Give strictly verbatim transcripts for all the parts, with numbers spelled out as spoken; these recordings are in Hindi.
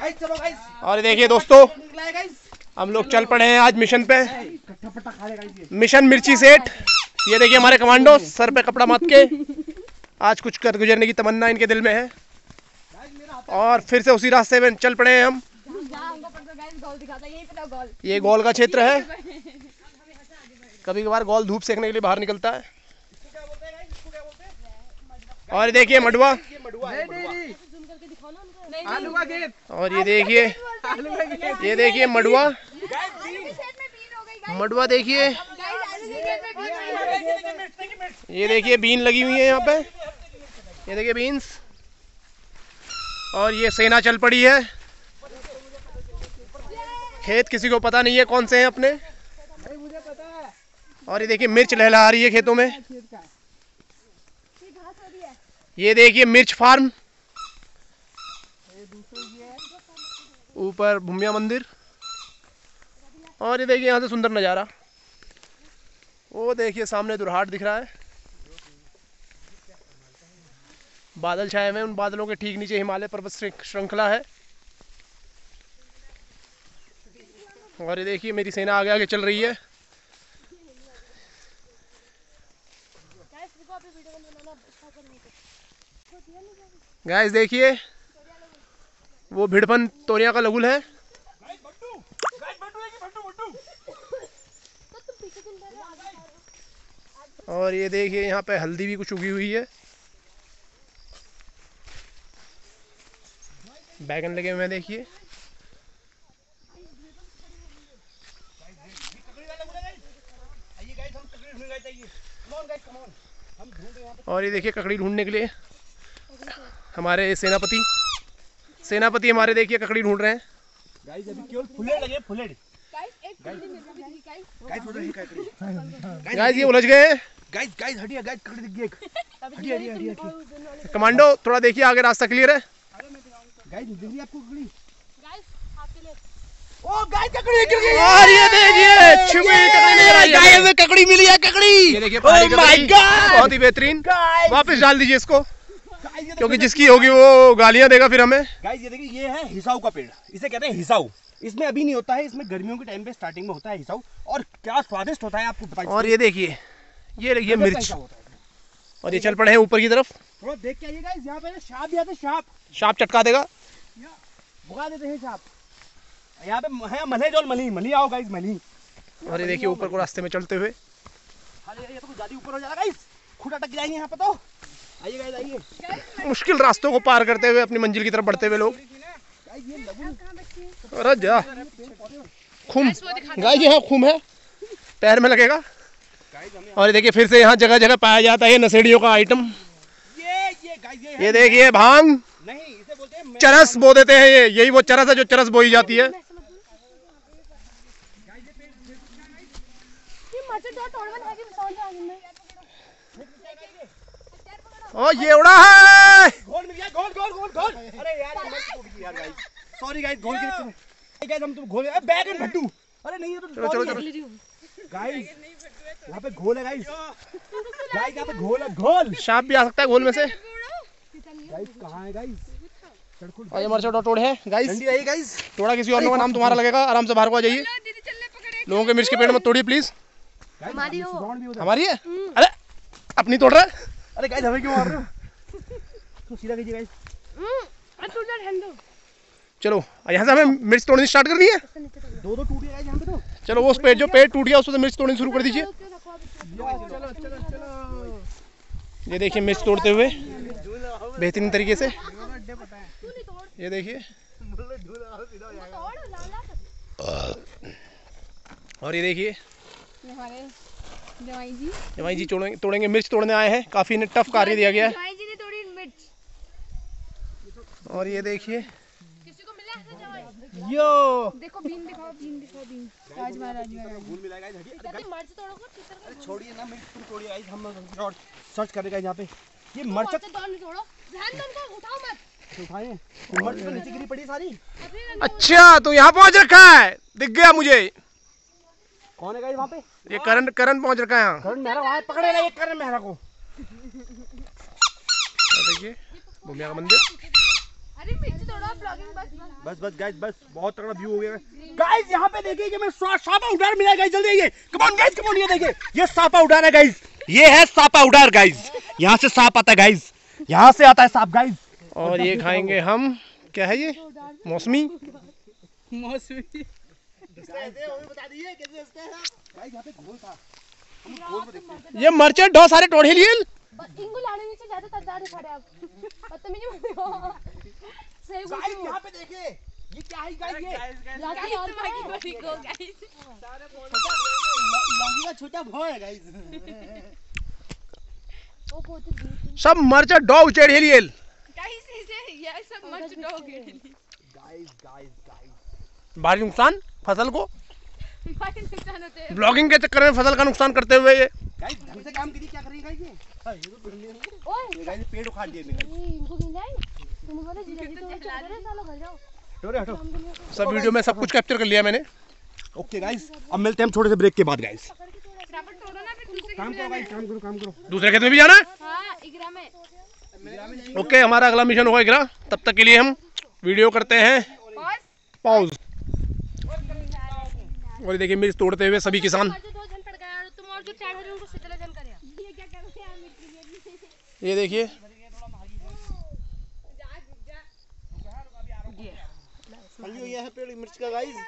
और देखिए दोस्तों, हम लोग चल पड़े हैं आज मिशन पे, मिशन मिर्ची सेठ। ये देखिए हमारे कमांडो सर पे कपड़ा माथ के, आज कुछ कर गुजरने की तमन्ना इनके दिल में है और फिर से उसी रास्ते में चल पड़े हैं हम। ये गोल का क्षेत्र है, कभी कभार गोल धूप सेकने के लिए बाहर निकलता है। और देखिए मडुआ, और ये देखिए ये देखिए मडुआ, मडुआ देखिए, ये देखिए बीन लगी हुई है यहाँ पे, ये देखिए बीन्स। और ये सेना चल पड़ी है, खेत किसी को पता नहीं है कौन से हैं अपने। और ये देखिए मिर्च लहला रही है खेतों में, ये देखिए मिर्च फार्म, ऊपर भूमिया मंदिर। और ये देखिए यहाँ से सुंदर नज़ारा, वो देखिए सामने दुरहाट दिख रहा है, बादल छाए हुए हैं, उन बादलों के ठीक नीचे हिमालय पर्वत श्रृंखला है। और ये देखिए मेरी सेना आगे आगे चल रही है। गाइस देखिए वो भिड़पन तोरिया का लगुल है। और ये देखिए यहाँ पे हल्दी भी कुछ उगी हुई है, बैगन लगे हुए हैं देखिए। और ये देखिए ककड़ी ढूंढने के लिए हमारे सेनापति सेनापति हमारे देखिए ककड़ी ढूंढ रहे हैं। गाइस अभी केवल फुलेट लगे, फुलेट। गाइस ये उलझ गए हैं। गाइस गाइस हटिया, गाइस ककड़ी दिख गई एक। हटिया हटिया हटिया। कमांडो थोड़ा देखिए आगे रास्ता क्लियर है। गाइस दिख रही आपको ककड़ी? गाइस आपके लिए। ओ गाइस ककड़ी गिर गई। और ये देखिए छुपी ककड़ी नजर आई है। गाइस में ककड़ी मिली है, ककड़ी। ये देखिए पहाड़ी ककड़ी, बहुत ही बेहतरीन। वापस डाल दीजिए इसको, क्योंकि जिसकी होगी वो गालियां देगा फिर हमें। गाइस ये देखिए ये है हिसाऊ का पेड़, इसे कहते हैं हिसाऊ। इसमें अभी नहीं होता है, इसमें गर्मियों के टाइम पे स्टार्टिंग में होता है हिसाऊ, और क्या स्वादिष्ट होता है आपको बताइए। और ये देखिए ये देखिए मिर्च, और ये चल पड़े हैं ऊपर की तरफ। थोड़ा देख के आइए गाइस, यहाँ पे सांप भी आते हैं, सांप सांप चटका देगा, भगा देते हैं सांप। यहाँ पे है मलहे जोल, मली मली आओ गाइस, मली। और ये देखिए ऊपर को रास्ते में चलते हुए। अरे ये तो कुछ ज्यादा ऊपर हो जा रहा है गाइस, खुद अटक जाएंगे यहाँ पे। तो आइए गाइस आइए। मुश्किल रास्तों को पार करते हुए अपनी मंजिल की तरफ बढ़ते हुए लोग। अरे जा खुम, गाइस यहाँ खुम है, पैर में लगेगा। और ये देखिए फिर से यहाँ जगह जगह पाया जाता है नशेड़ियों का आइटम। ये ये गाइस ये, ये देखिए भांग नहीं, इसे बोलते हैं चरस बो देते हैं। ये यही वो चरस है जो चरस बोई जाती है। ओ ये उड़ा है, गोल मिल गया, गोल गोल गोल गोल। अरे यार यार गाइस सॉरी गाइस, गोल के गाइस हम तो गोल है, बैगन भट्टू। अरे नहीं ये तो चलो चलो चलो गाइस, यहाँ पे घोल है गाइस, गाइस यहाँ पे घोल है, घोल। सांप भी आ सकता है घोल में से। गाइस कहाँ है गाइस? और ये मरचा टोड़ है गाइस, ठंडी आई गाइस। थोड़ा किसी और का नाम तुम्हारा लगेगा, आराम से बाहर को आ जाइए। लोगों के मिर्च के पेड़ मत तोड़िए प्लीज। हमारी हमारी है? अरे अपनी तोड़ रहा है। अरे गाइस हमें क्यों मार रहे हो? तो सीधा कीजिए गाइस। चलो यहाँ से हमें मिर्च तोड़नी स्टार्ट करनी है। दो दो टूट गए गाइस यहाँ पे तो। चलो वो पेड़ जो पेड़ टूट गया उससे मिर्च तोड़नी शुरू कर दीजिए। चलो चलो चलो। ये देखिए मिर्च तोड़ते हुए बेहतरीन तरीके से। ये देखिए, और ये देखिए जवाई जी तोड़ेंगे तोड़ेंगे मिर्च तोड़ने आए हैं। काफी इन्हें टफ कार्य दिया गया है। और ये देखिए यो देखो बीन दिखाओ, बीन दिखाओ, बीन राज महाराज भूल मिला गाइस। मर्च तोड़ो, छोड़िए ना, मिर्च तुम तोड़िए गाइस, हम सर्च कर रहे गाइस यहाँ पे। ये मर्च तोड़ो, ध्यान दो उनको, उठाओ मत। उठाए मर्च तो नीचे गिरी पड़ी सारी। अच्छा तो यहाँ पहुँच रखा है, दिख गया मुझे। कौन है गाइस वहाँ पे? ये करण करण पहुँच रखा है यहाँ। करण मेहरा वहाँ पकड़े ना, ये करण मेहरा को। देखिए भूमिया का मंदिर। अरे मिर्ची तोड़ो ब्लॉगिंग बस बस बस गाइस बस बहुत तगड़ा व्यू हो गया गाइस। यहाँ पे देखिए कि मैं सापा उडार मिला गाइस, जल्दी आइए, come on guys, come on. ये देखिए ये सापा उडार है गाइस, ये है सापा उडार गाइस। यहाँ से सांप आता है गाइस, यहाँ से आता है सांप गाइस। और ये खाएंगे हम, क्या है ये, मौसमी मौसमी। ये मर्चेंट ढो सारे टोढ़े लिए इंगू लाने नीचे जाते तब जा खड़े आप बदतमीजी मत करो। सही बोल गाइस यहाँ पे देखिए ये क्या है गाइस, ये लाठी और बाकी बड़ी को गाइस लॉन्गी का छोटा भाई है गाइस। ओ बहुत सब मर्चेंट ढो उचेड़े लिए गाइस इसे ये सब मर्च डॉग गाइस गाइस गाइस भारी नुकसान फसल को, भारी नुकसान होते हैं। ब्लॉगिंग के चक्कर में फसल का नुकसान करते हुए ये गाइस ढंग से काम करिए, क्या कर रही है गाइस ये? हां ये तो बढ़िया है। ओए ये गाइस पेड़ उखाड़ दिए मैंने। ये इनको गिना है तुम बोले जीजा जी तो चल रहे सालों घर जाओ। डोरे हटो। सब वीडियो में सब कुछ कैप्चर कर लिया मैंने। ओके गाइस अब मिलते हैं हम थोड़े से ब्रेक के बाद गाइस। फटाफट तोड़ो ना फिर दूसरे काम करो गाइस, काम करो काम करो। दूसरे खेत में भी जाना है। हां इगरा में ओके हमारा अगला मिशन होगा इकरा, तब तक के लिए हम वीडियो करते हैं पॉज। और ये देखिए मिर्च तोड़ते हुए सभी किसान, जो दो जन पड़ गया और तुम और जो चार हो रहे हो उनको सितला जन कर ये क्या कर रहे हैं मिर्ची ये देखिए ये है पेड़ मिर्च का गाइस।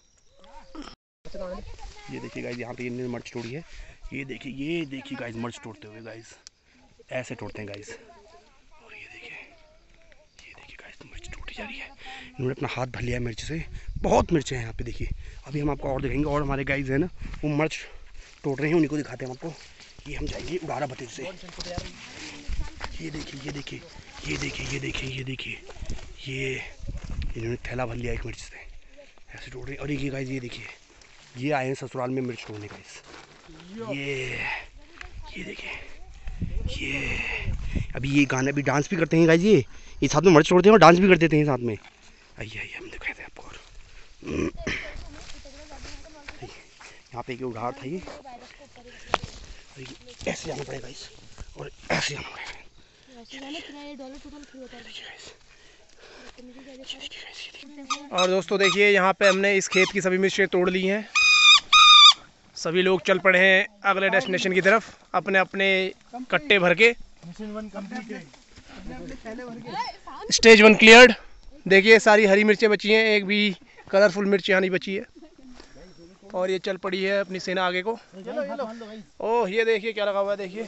ये देखिए गाइस यहाँ पे इन्होंने मिर्च तोड़ी है। ये देखिए ये देखिए गाइस मिर्च तोड़ते हुए गाइस, ऐसे तोड़ते हैं गाइस। और ये देखिए ये देखिए गाइस मिर्च टूटी जा रही है। इन्होंने अपना हाथ भर लिया है मिर्च से, बहुत मिर्च है यहाँ पे देखिए। अभी हम आपको और दिखाएंगे। और हमारे गाइस है ना वो मिर्च तोड़ रहे हैं, उन्हीं को दिखाते हैं हम आपको। ये हम जाएंगे उड़ारा भतीज से। ये देखिए ये देखिए ये देखिए ये देखिए ये देखिए ये इन्होंने थैला भर लिया एक मिर्च से, ऐसे तोड़ रहे हैं। और ये गाइस ये देखिए ये आए हैं ससुराल में मिर्च तोड़ने गाइस। ये ये देखिए ये अभी ये गाना भी डांस भी करते हैं गाइस। ये ये साथ में मिर्च तोड़ते हैं और डांस भी कर देते हैं साथ में। आइए आइए हम दिखाते हैं आपको। और यहाँ पे एक उड़ार था, ये ऐसे जाना पड़ेगा गाइस और ऐसे जाना पड़ेगा। और दोस्तों देखिए यहाँ पे हमने इस खेत की सभी मिर्चें तोड़ ली हैं। सभी लोग चल पड़े हैं अगले डेस्टिनेशन की तरफ अपने अपने कट्टे भर के। Stage one cleared. देखिए सारी हरी मिर्चें बची हैं, एक भी कलरफुल मिर्च यहाँ नहीं बची है। और ये चल पड़ी है अपनी सेना आगे को। ओह ये देखिए क्या लगा हुआ है, देखिए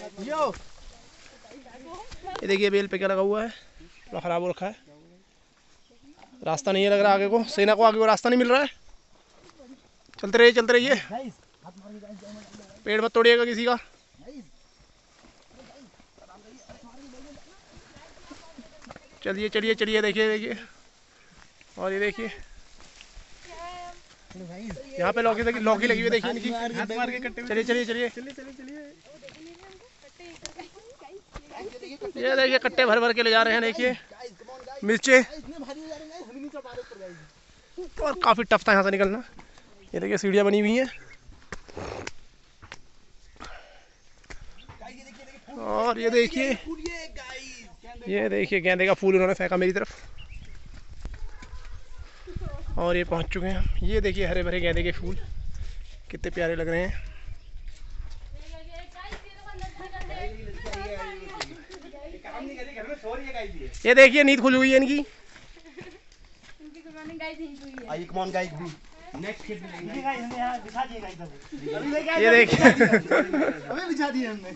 ये देखिए बेल पे क्या लगा हुआ है, थोड़ा खराब हो रखा है, रास्ता नहीं है लग रहा आगे को, सेना को आगे को रास्ता नहीं मिल रहा है। चलते रहिए चलते रहिए, पेड़ मत तोड़िएगा किसी का। चलिए चलिए चलिए देखिए देखिए। और ये देखिए यहाँ पे लौकी देखिए, लौकी लगी हुई देखिए इनकी। चलिए चलिए चलिए ये देखिए कट्टे भर भर के ले जा रहे हैं। देखिए मिर्चे, और काफी टफ था यहाँ से निकलना। ये देखिए सीढ़ियाँ बनी हुई हैं। और ये देखिए ये देखिए गेंदे का फूल उन्होंने फेंका मेरी तरफ, और ये पहुंच चुके हैं हम। ये देखिए हरे भरे गेंदे के फूल कितने प्यारे लग रहे हैं। ये देखिए नींद खुली हुई है इनकी। आइए कम ऑन गाइस भी नेक्स्ट खेत में लेंगे गाइस। हमने यहां बिछा दिए गाइस अभी। ये देखिए अबे बिछा दिए हमने।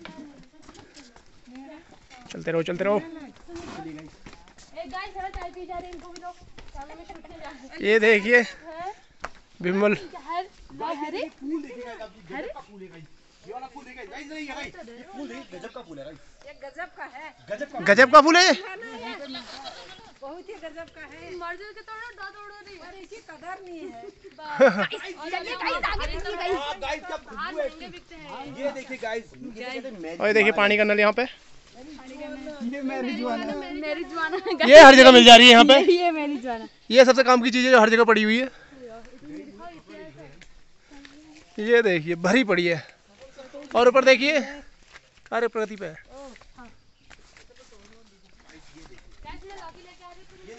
चलते रहो चलते रहो। एक गाइस थोड़ा चाय पी जा रहे हैं, इनको भी दो, सामने में शूट करने जा रहे हैं। ये देखिए बिमल हर हरे फूल देखिए गाइस, आप गजब का फूल है गाइस। ये वाला फूल देखिए गाइस, नहीं है गाइस, ये फूल देखिए गजब का फूल है गाइस। ये गजब का है, गजब का गजब का फूल है। बहुत ही गजब का है। मर्द के तोड़ो दो तोड़ो नहीं, अरे इसकी कदर नहीं है। चलिए गाइस आगे देखिए गाइस, हां गाइस क्या खुशबू है बिकते हैं। ये देखिए गाइस, ये कहते हैं मैजिक। और ये देखिए पानी का नल यहाँ पे, ये मेरी जुआना मेरी जुआना, ये हर जगह मिल जा रही है यहाँ पे। ये मेरी जुआना, ये सबसे काम की चीज है जो हर जगह पड़ी हुई है। ये देखिए भरी पड़ी है। और ऊपर देखिए कार्य प्रगति पे है।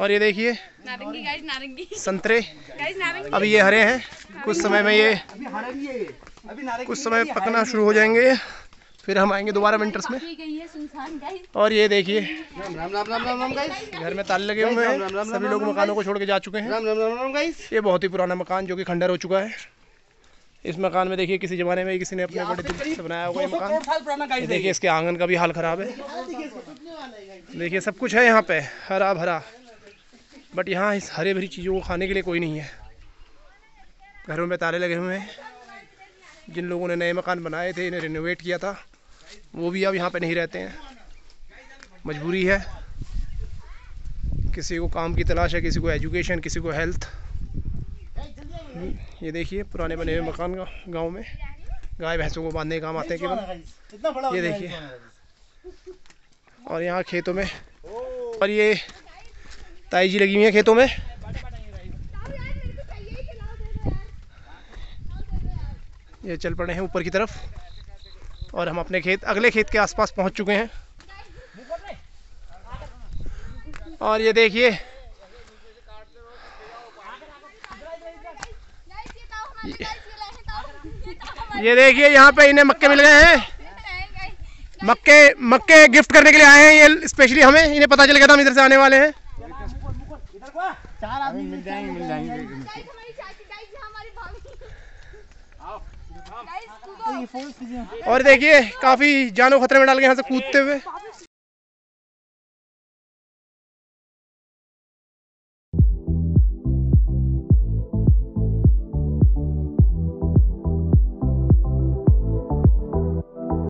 और ये देखिए नारंगी गाइस, नारंगी संतरे, गाइस, नारंगी। अभी ये हरे हैं, कुछ समय में ये कुछ समय पकना शुरू हो जाएंगे, फिर हम आएंगे दोबारा विंटर्स में। गई है सुनसान गाइस। और ये देखिए राम राम राम राम राम गाइस, घर में ताले लगे हुए हैं, सभी लोग मकानों को छोड़ के जा चुके हैं। राम राम राम राम गाइस। ये बहुत ही पुराना मकान जो कि खंडर हो चुका है। इस मकान में देखिए किसी जमाने में किसी ने अपने बड़े दिल से बनाया हुआ ये मकान। ये देखिए इसके आंगन का भी हाल खराब है। देखिए सब कुछ है यहाँ पे हरा भरा, बट यहाँ इस हरे भरी चीज़ों को खाने के लिए कोई नहीं है। घरों में ताले लगे हुए हैं। जिन लोगों ने नए मकान बनाए थे, इन्हें रिनोवेट किया था, वो भी अब यहाँ पे नहीं रहते हैं। मजबूरी है, किसी को काम की तलाश है, किसी को एजुकेशन, किसी को हेल्थ। ये देखिए पुराने बने हुए मकान का गांव में गाय भैंसों को बांधने के काम आते हैं केवल। ये देखिए, और यहाँ खेतों में, और ये ताई जी लगी हुई है खेतों में। ये चल पड़े हैं ऊपर की तरफ, और हम अपने खेत अगले खेत के आसपास पहुंच चुके हैं। और ये देखिए ये देखिए यहाँ पे इन्हें मक्के मिल गए हैं। मक्के मक्के गिफ्ट करने के लिए आए हैं ये स्पेशली हमें। इन्हें पता चल गया था हम इधर से आने वाले हैं। चार आदमी मिल जाएंगे मिल जाएंगे और देखिए काफी जानो खतरे में डाल के यहाँ से कूदते हुए